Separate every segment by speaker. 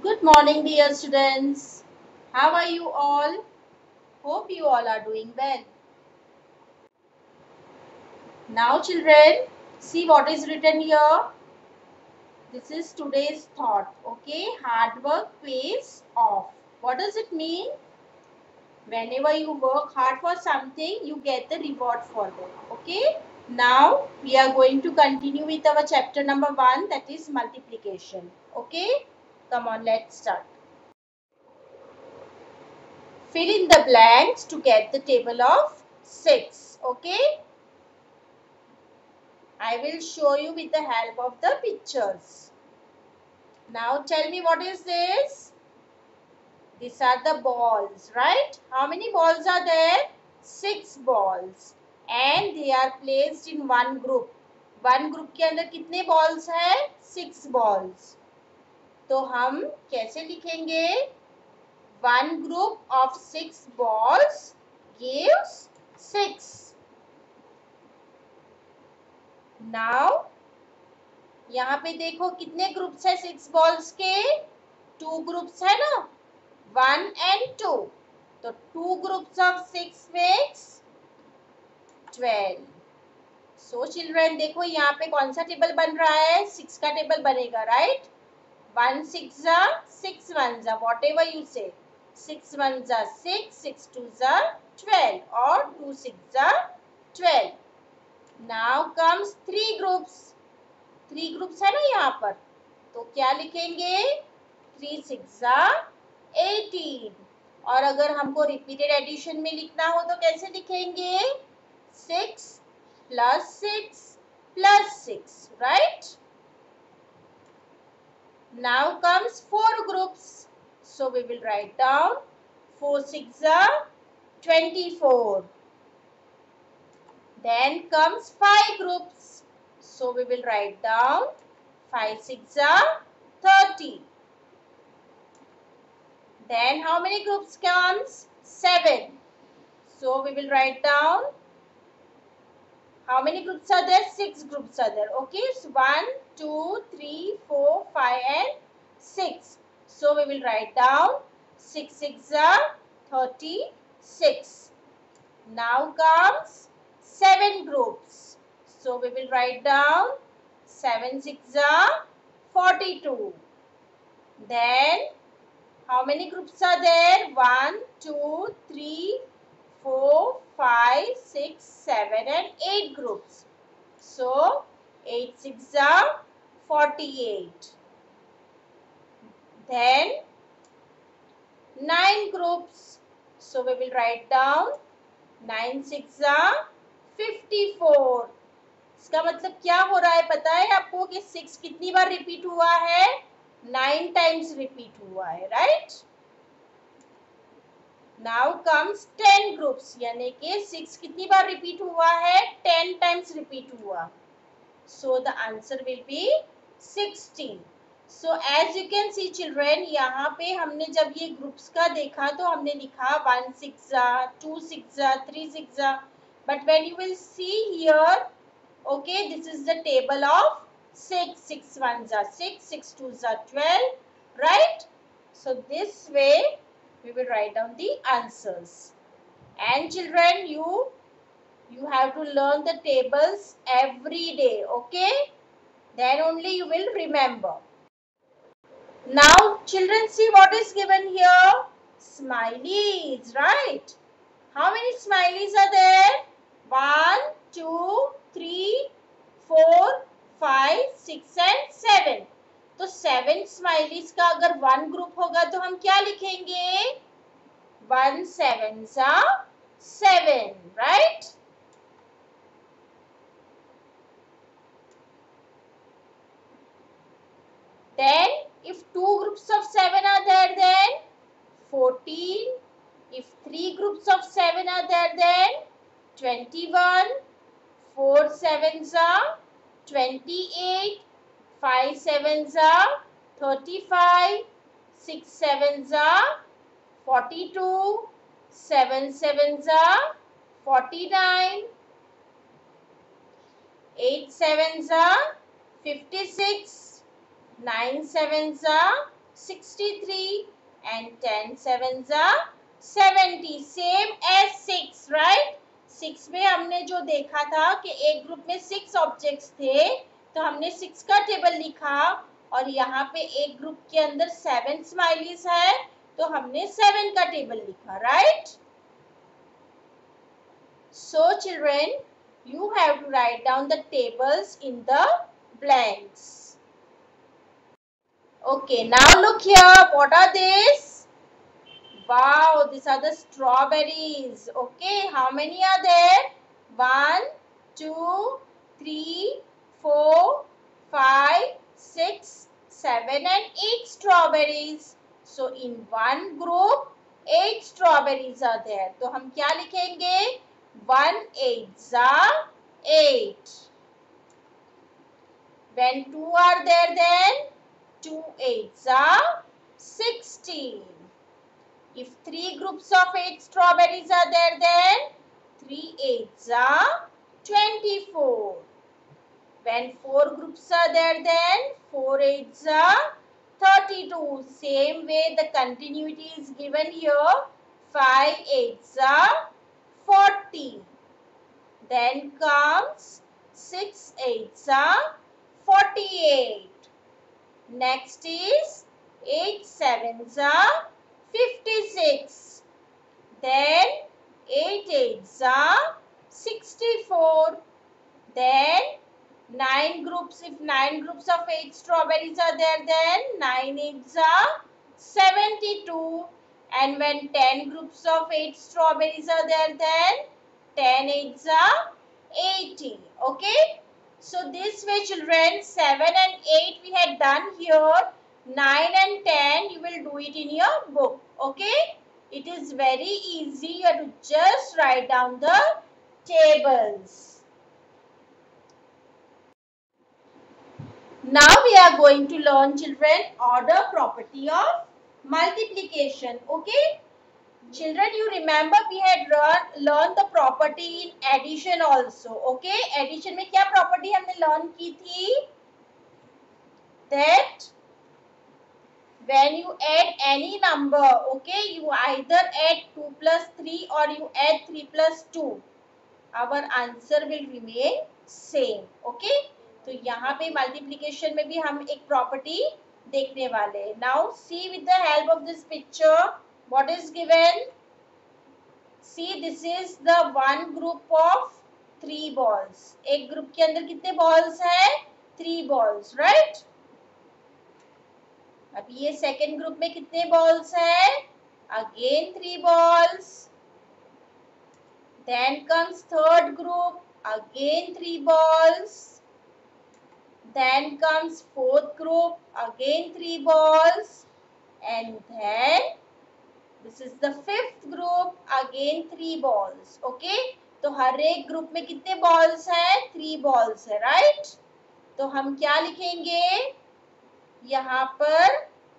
Speaker 1: Good morning, dear students. How are you all? Hope you all are doing well. Now, children, see what is written here. This is today's thought. Okay, hard work pays off. What does it mean? Whenever you work hard for something, you get the reward for that. Okay. Now, we are going to continue with our chapter number 1, that is multiplication. Okay. Come on, let's start. Fill in the blanks to get the table of 6. Okay. I will show you with the help of the pictures. Now tell me, what is this? These are the balls, right? How many balls are there? 6 balls. And they are placed in one group. One group के अंदर कितने balls है? 6 balls. तो हम कैसे लिखेंगे? One group of 6 balls gives 6. Now यहाँ पे देखो कितने ग्रुप्स है 6 बॉल्स के? 2 ग्रुप्स है ना, 1 and 2. तो 2 groups of 6 makes 12. So children, देखो यहाँ पे कौन सा टेबल बन रहा है? 6 का टेबल बनेगा, right? 1 6 6 1 whatever you say. 6 1 6, 6 2 12 or 2 6 12. Now comes 3 groups. 3 groups है ना यहाँ पर, तो क्या लिखेंगे? 3 6 18. और अगर हमको रिपीटेड एडिशन में लिखना हो तो कैसे लिखेंगे? 6 plus 6 plus 6, right? Now comes 4 groups. So we will write down 4 6 24. Then comes 5 groups. So we will write down 5 6 30. Then how many groups comes? 7. So we will write down, how many groups are there? 6 groups are there. Okay, so 1 2 3 4 5 and 6. So we will write down 6 6 36. Now comes 7 groups. So we will write down 7 6 42. Then how many groups are there? 1 2 3 4 5 6 7 and 8 groups. So 8 6 48. Then 9 groups. So we will write down 9 6 54. इसका मतलब क्या हो रहा है पता है आपको कि 6 कितनी बार रिपीट हुआ है? 9 टाइम्स रिपीट हुआ है, राइट? नाउ कम्स 10 ग्रुप्स, यानी कि 6 कितनी बार रिपीट हुआ है? 10 टाइम्स रिपीट हुआ. So the answer will be 16. So as you can see children, यहाँ पे हमने जब ये ग्रुप्स का देखा तो हमने लिखा 1 6 2 6 3 6. But when you will see here, okay, this is the table of 6. 6 1 6, 6 2 12, right? So this way we will write down the answers. And children, you have to learn the tables every day, okay? Then only you will remember. Now children, see what is given here. Smileys, right? How many smileys are there? 1 2 3 4 5 6 and 7. तो 7 smileys का अगर 1 group होगा तो हम क्या लिखेंगे? 1 7 7, right? Then if 2 groups of 7 are there, then 14. If 3 groups of 7 are there, then 21. 4 7s are 28. 5 7s are 35. 6 7s are 42. 7 7s are 49. 8 7s are 56. 9 7s are 63 and 10 sevens are 70, same as 6, right? 6 में हमने जो देखा था कि एक group में 6 objects थे, तो हमने 6 का टेबल लिखा, और यहाँ पे एक ग्रुप के अंदर 7 स्माइलीज है, तो हमने 7 का टेबल लिखा, right? So children, you have to write down the tables in the blanks. Okay, now look here. What are these? Wow, these are the strawberries. Okay, how many are there? 1, 2, 3, 4, 5, 6, 7 and 8 strawberries. So in one group, 8 strawberries are there. तो हम क्या लिखेंगे? 1 8s are 8. When 2 are there, then 2 8s are 16. If 3 groups of 8 strawberries are there, then 3 8s are 24. When 4 groups are there, then 4 8s are 32. Same way the continuity is given here. 5 8s are 40. Then comes 6 8s are 48. Next is 8 7s are 56. Then 8 8s are 64. Then 9 groups, if 9 groups of 8 strawberries are there, then 9 8s are 72. And when 10 groups of 8 strawberries are there, then 10 8s are 80. Okay? So this way children, 7 and 8 we had done here. 9 and 10 you will do it in your book. Okay? It is very easy. You have to just write down the tables. Now we are going to learn children order property of multiplication. Okay? Children, you remember we had learned the property in addition also. Okay? Addition में क्या property हमने learn की थी? That when you add any number, okay, you either add 2 plus 3 or you add 3 plus 2. Our answer will remain same. Okay? तो यहाँ पे multiplication में भी हम एक property देखने वाले हैं. Now see with the help of this picture what is given. See, this is the one group of 3 balls. एक ग्रुप के अंदर कितने balls हैं? 3 balls, right? अब ये सेकेंड ग्रुप में कितने balls हैं? Again 3 balls. Then comes third group. Again 3 balls. Then comes fourth group. Again 3 balls. And then this is the fifth group. Again 3 balls. Okay? तो हर एक ग्रुप में कितने balls हैं? 3 balls है, right? तो हम क्या लिखेंगे? यहाँ पर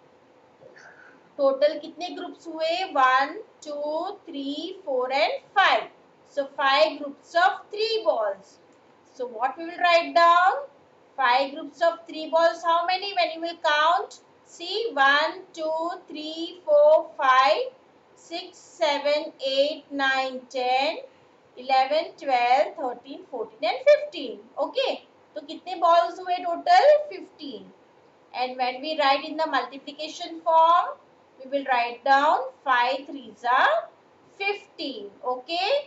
Speaker 1: टोटल कितने ग्रुप्स हुए? 1 2 3 4 and 5. So 5 groups of 3 balls. So what we will write down? 5 groups of 3 balls. How many? When you will count, see, 1 2 3 4 5 6 7 8 9 10 11 12 13 14 and 15. Okay? तो कितने balls हुए total? 15. And when we write in the multiplication form, we will write down 5 3s are 15. Okay?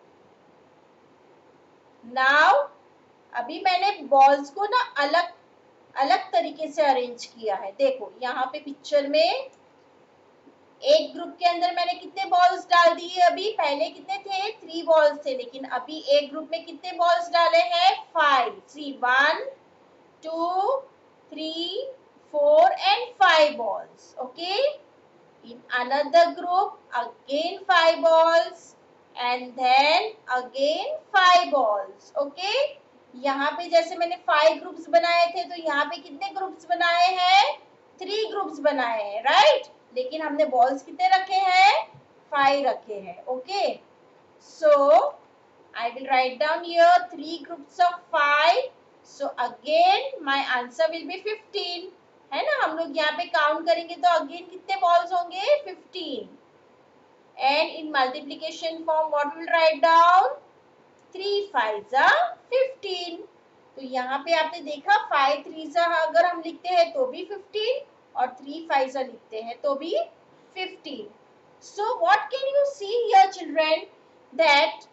Speaker 1: Now, अभी मैंने balls को ना अलग अलग तरीके से अरेंज किया है. देखो यहाँ पे पिक्चर में एक ग्रुप के अंदर मैंने कितने बॉल्स डाल दिए? अभी पहले कितने थे? 3 बॉल्स थे, लेकिन अभी एक ग्रुप में कितने बॉल्स डाले हैं? 5. See, 1 2 3 4 and 5 balls. Okay? In another group, again 5 balls and then again 5 balls. Okay? यहाँ पे जैसे मैंने 5 ग्रुप्स बनाए थे, तो यहाँ पे कितने ग्रुप्स बनाए हैं? 3 ग्रुप्स बनाए हैं, राइट? लेकिन हमने बॉल्स कितने रखे हैं? 5 रखे हैं. Okay? So I will write down here 3 groups of 5. So again my answer will be 15. है ना। हम लोग यहाँ पे काउंट करेंगे तो अगेन कितने बॉल्स होंगे, 15. And in multiplication form what will write down, 3 5 15. तो यहाँ पे आपने देखा 5 3 अगर हम लिखते हैं तो भी 15 और 3 5 लिखते हैं तो भी 15. So what can you see here children, that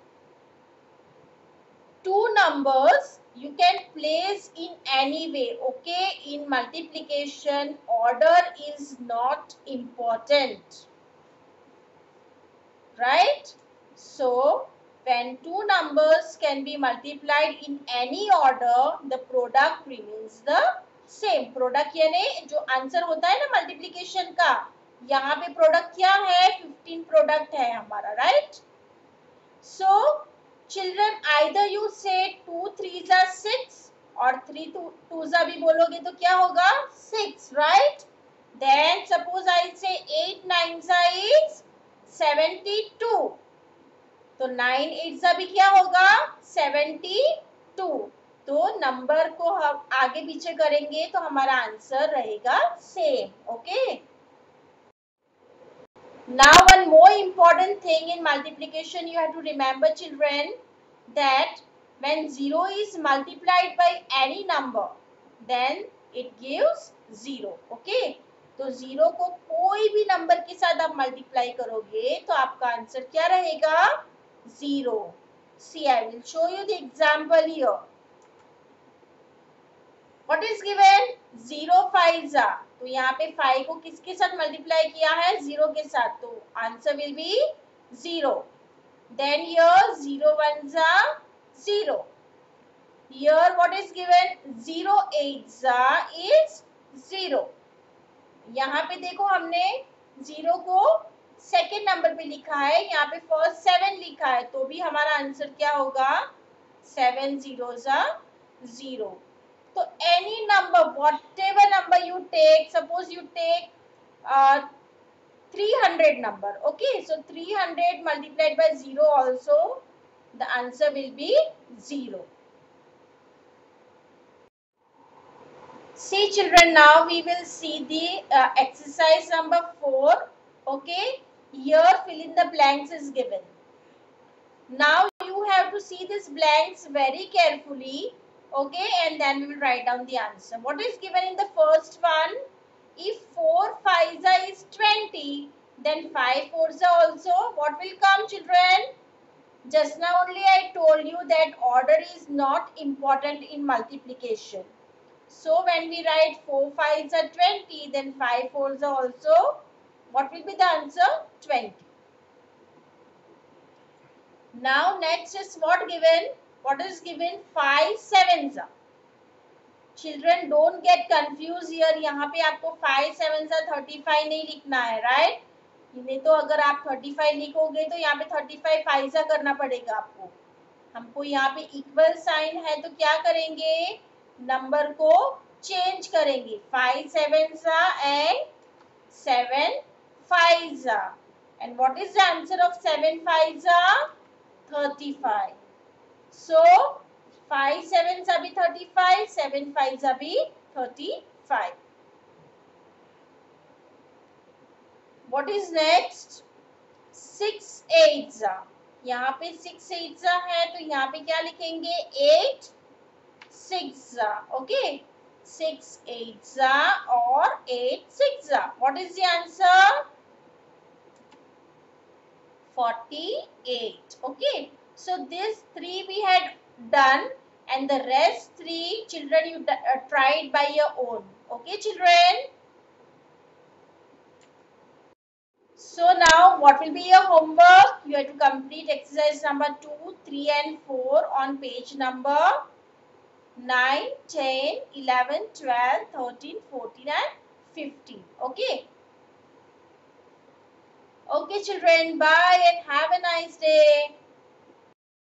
Speaker 1: two numbers you can place in any way, okay. In multiplication order is not important, right? So when two numbers can be multiplied in any order, the product remains the same. Product यानी जो answer होता है ना multiplication का, यहाँ पे product क्या है, 15 प्रोडक्ट है हमारा, right. So children, either you say 2 3s are 6 और 3 2s भी बोलोगे तो क्या होगा, 6, right? Then suppose I say 8 9s is 72. तो 9 8s भी क्या होगा, 72. तो नंबर को हम आगे पीछे करेंगे तो हमारा आंसर रहेगा same, okay. Now one more important thing in multiplication you have to remember children, that when 0 is multiplied by any number then it gives 0, okay. तो 0 को कोई भी नंबर के साथ आप मल्टीप्लाई करोगे तो आपका आंसर क्या रहेगा, 0. See, I will show you the example here. What is given, 0 5 तो यहाँ पे 5 को किसके साथ मल्टीप्लाई किया है, 0 के साथ, तो answer will be 0. Then here 0 1s 0. Here what is given, 0 8s is 0. यहाँ पे देखो हमने 0 को सेकेंड नंबर पे लिखा है, यहाँ पे फर्स्ट 7 लिखा है, तो भी हमारा आंसर क्या होगा, 7 zeros 0. So any number, whatever number you take, suppose you take 300 number, okay. So 300 multiplied by 0 also, the answer will be 0. See children, now we will see the exercise number 4, okay. Here fill in the blanks is given. Now you have to see these blanks very carefully, okay, and then we will write down the answer. What is given in the first one? If 4 5s is 20, then 5 4s also what will come children? Just now only I told you that order is not important in multiplication. So when we write 4 5s are 20, then 5 4s also what will be the answer? 20. Now next is what given? What is given? 5 7s. Children don't get confused here. यहाँ पे आपको 5 7s 35 नहीं लिखना है, right? नहीं तो अगर आप 35 लिखोगे तो यहाँ पे 35 5s करना पड़ेगा आपको. हमको यहाँ पे इक्वल साइन है तो क्या करेंगे, नंबर को चेंज करेंगे, 5 7s and 7 5s. And what is the answer of 7 5s? 35. So 5 7s अभी 35, 7 5s अभी 35. What is next? 6 8s. यहाँ पे 6 8s है तो यहाँ पे क्या लिखेंगे, 8 6s, okay. 6 8s or 8 6s. What is the answer? 48, okay. So this 3 we had done and the rest 3 children you tried by your own, okay children. So now what will be your homework? You have to complete exercise number 2 3 and 4 on page number 9 10 11 12 13 14 and 15, okay. Okay children, bye and have a nice day.